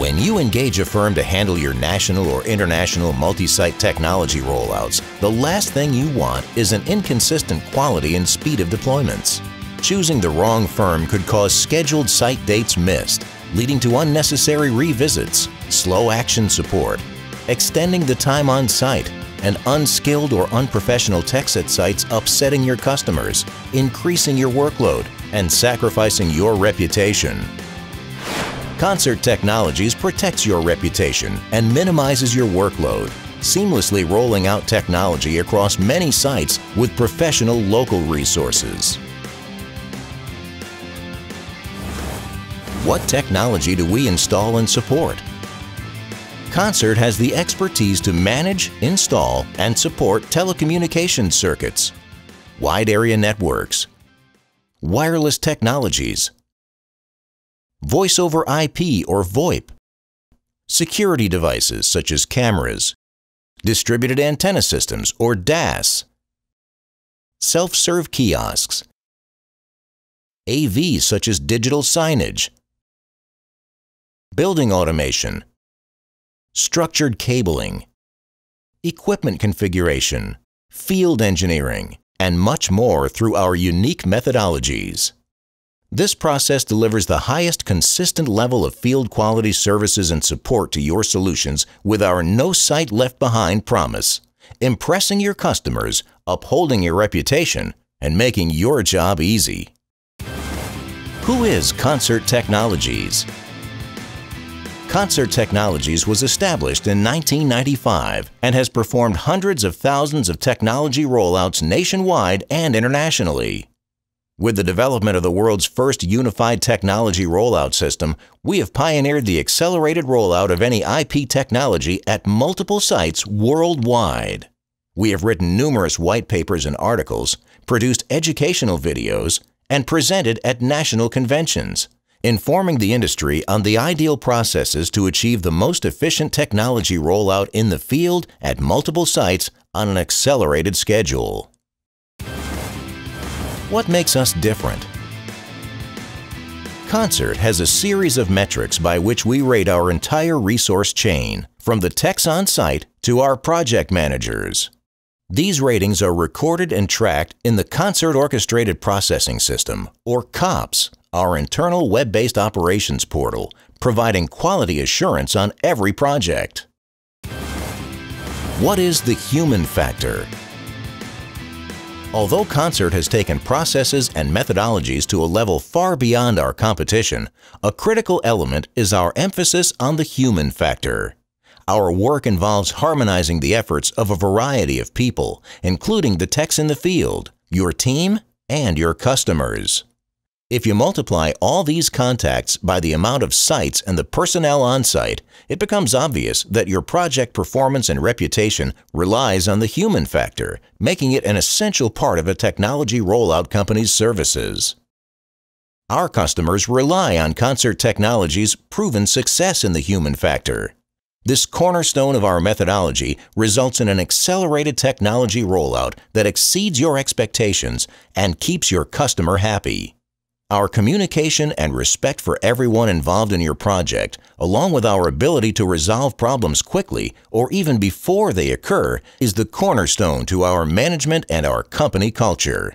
When you engage a firm to handle your national or international multi-site technology rollouts, the last thing you want is an inconsistent quality and speed of deployments. Choosing the wrong firm could cause scheduled site dates missed, leading to unnecessary revisits, slow action support, extending the time on site, and unskilled or unprofessional techs at sites upsetting your customers, increasing your workload, and sacrificing your reputation. Concert Technologies protects your reputation and minimizes your workload, seamlessly rolling out technology across many sites with professional local resources. What technology do we install and support? Concert has the expertise to manage, install, and support telecommunications circuits, wide area networks, wireless technologies, Voice over IP or VoIP, security devices such as cameras, distributed antenna systems or DAS, self-serve kiosks, AV such as digital signage, building automation, structured cabling, equipment configuration, field engineering, and much more through our unique methodologies. This process delivers the highest consistent level of field quality services and support to your solutions with our no site left behind promise, impressing your customers, upholding your reputation, and making your job easy. Who is Concert Technologies? Concert Technologies was established in 1995 and has performed hundreds of thousands of technology rollouts nationwide and internationally. With the development of the world's first unified technology rollout system, we have pioneered the accelerated rollout of any IP technology at multiple sites worldwide. We have written numerous white papers and articles, produced educational videos, and presented at national conventions, informing the industry on the ideal processes to achieve the most efficient technology rollout in the field at multiple sites on an accelerated schedule. What makes us different? Concert has a series of metrics by which we rate our entire resource chain, from the techs on site to our project managers. These ratings are recorded and tracked in the Concert Orchestrated Processing System, or COPS, our internal web-based operations portal, providing quality assurance on every project. What is the human factor? Although Concert has taken processes and methodologies to a level far beyond our competition, a critical element is our emphasis on the human factor. Our work involves harmonizing the efforts of a variety of people, including the techs in the field, your team, and your customers. If you multiply all these contacts by the amount of sites and the personnel on site, it becomes obvious that your project performance and reputation relies on the human factor, making it an essential part of a technology rollout company's services. Our customers rely on Concert Technologies' proven success in the human factor. This cornerstone of our methodology results in an accelerated technology rollout that exceeds your expectations and keeps your customer happy. Our communication and respect for everyone involved in your project, along with our ability to resolve problems quickly or even before they occur, is the cornerstone to our management and our company culture.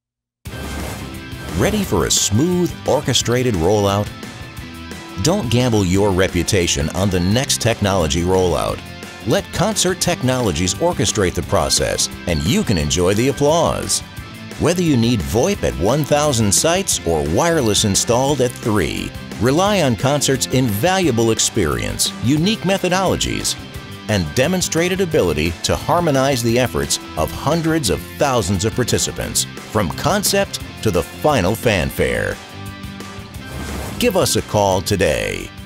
Ready for a smooth, orchestrated rollout? Don't gamble your reputation on the next technology rollout. Let Concert Technologies orchestrate the process, and you can enjoy the applause. Whether you need VoIP at 1,000 sites or wireless installed at 3, rely on Concert's invaluable experience, unique methodologies, and demonstrated ability to harmonize the efforts of hundreds of thousands of participants, from concept to the final fanfare. Give us a call today.